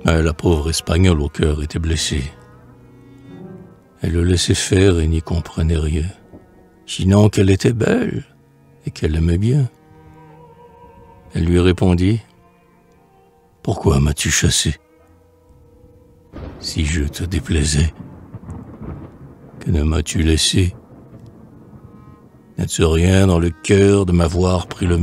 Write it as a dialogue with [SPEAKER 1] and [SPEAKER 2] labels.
[SPEAKER 1] Mais la pauvre Espagnole au cœur était blessée. Elle le laissait faire et n'y comprenait rien. Sinon qu'elle était belle et qu'elle l'aimait bien. Elle lui répondit: « Pourquoi m'as-tu chassé? Si je te déplaisais, que ne m'as-tu laissé? N'as-tu rien dans le cœur de m'avoir pris le mien? »